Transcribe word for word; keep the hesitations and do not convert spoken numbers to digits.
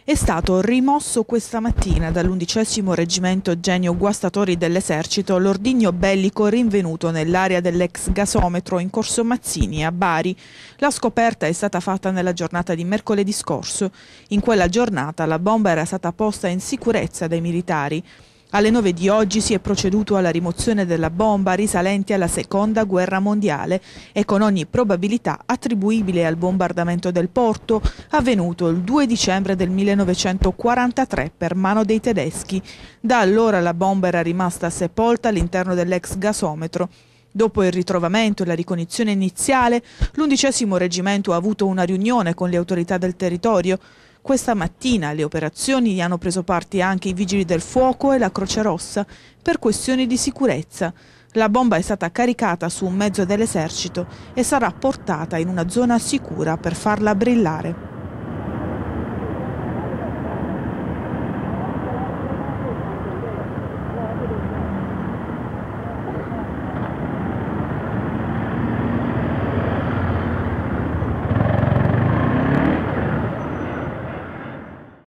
È stato rimosso questa mattina dall'undicesimo Reggimento Genio Guastatori dell'Esercito l'ordigno bellico rinvenuto nell'area dell'ex gasometro in Corso Mazzini a Bari. La scoperta è stata fatta nella giornata di mercoledì scorso. In quella giornata la bomba era stata posta in sicurezza dai militari. Alle nove di oggi si è proceduto alla rimozione della bomba risalente alla Seconda Guerra Mondiale e con ogni probabilità attribuibile al bombardamento del porto avvenuto il due dicembre del millenovecentoquarantatré per mano dei tedeschi. Da allora la bomba era rimasta sepolta all'interno dell'ex gasometro. Dopo il ritrovamento e la ricognizione iniziale, l'undicesimo reggimento ha avuto una riunione con le autorità del territorio. Questa mattina alle operazioni hanno preso parte anche i Vigili del Fuoco e la Croce Rossa per questioni di sicurezza. La bomba è stata caricata su un mezzo dell'esercito e sarà portata in una zona sicura per farla brillare.